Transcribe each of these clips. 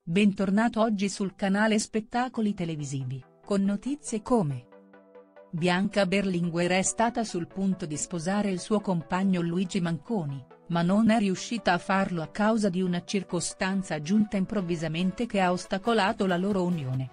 Bentornato oggi sul canale Spettacoli Televisivi, con notizie come: Bianca Berlinguer è stata sul punto di sposare il suo compagno Luigi Manconi, ma non è riuscita a farlo a causa di una circostanza aggiunta improvvisamente che ha ostacolato la loro unione.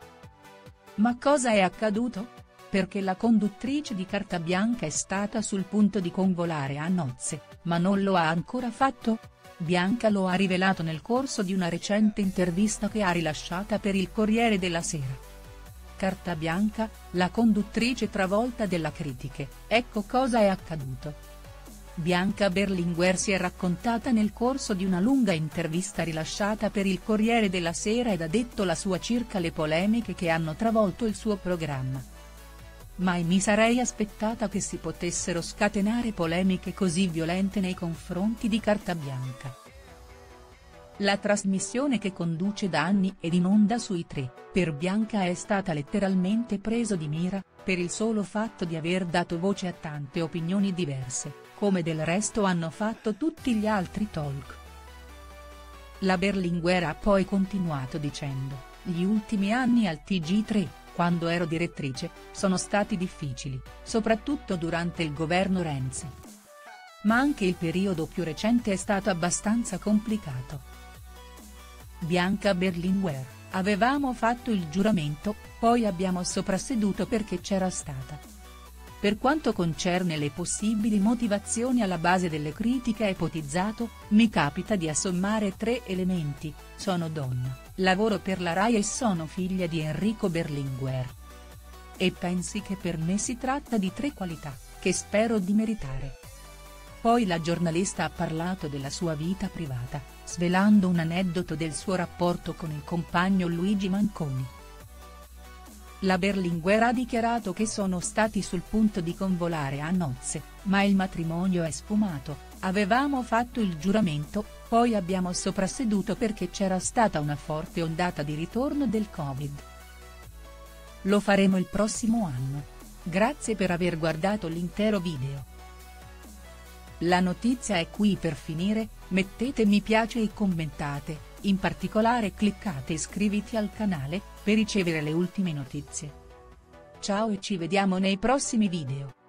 Ma cosa è accaduto? Perché la conduttrice di Carta Bianca è stata sul punto di convolare a nozze, ma non lo ha ancora fatto? Bianca lo ha rivelato nel corso di una recente intervista che ha rilasciata per il Corriere della Sera. Carta Bianca, la conduttrice travolta dalla critiche, ecco cosa è accaduto. Bianca Berlinguer si è raccontata nel corso di una lunga intervista rilasciata per il Corriere della Sera ed ha detto la sua circa le polemiche che hanno travolto il suo programma. Mai mi sarei aspettata che si potessero scatenare polemiche così violente nei confronti di Carta Bianca. La trasmissione che conduce da anni ed in onda sui 3, per Bianca è stata letteralmente preso di mira, per il solo fatto di aver dato voce a tante opinioni diverse, come del resto hanno fatto tutti gli altri talk. La Berlinguer ha poi continuato dicendo: gli ultimi anni al TG3, quando ero direttrice, sono stati difficili, soprattutto durante il governo Renzi. Ma anche il periodo più recente è stato abbastanza complicato. Bianca Berlinguer: avevamo fatto il giuramento, poi abbiamo soprasseduto perché c'era stata. Per quanto concerne le possibili motivazioni alla base delle critiche, ha ipotizzato: mi capita di assommare 3 elementi, sono donna, lavoro per la Rai e sono figlia di Enrico Berlinguer. E pensi che per me si tratta di 3 qualità, che spero di meritare. Poi la giornalista ha parlato della sua vita privata, svelando un aneddoto del suo rapporto con il compagno Luigi Manconi. La Berlinguer ha dichiarato che sono stati sul punto di convolare a nozze, ma il matrimonio è sfumato, avevamo fatto il giuramento, poi abbiamo soprasseduto perché c'era stata una forte ondata di ritorno del Covid. Lo faremo il prossimo anno. Grazie per aver guardato l'intero video. La notizia è qui per finire, mettete mi piace e commentate, in particolare cliccate iscriviti al canale, per ricevere le ultime notizie. Ciao e ci vediamo nei prossimi video.